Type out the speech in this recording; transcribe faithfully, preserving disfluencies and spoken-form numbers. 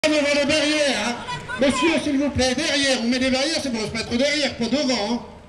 Devant les barrières, hein. Monsieur, s'il vous plaît, derrière, on met des barrières, c'est pour se mettre derrière, pas devant. Hein.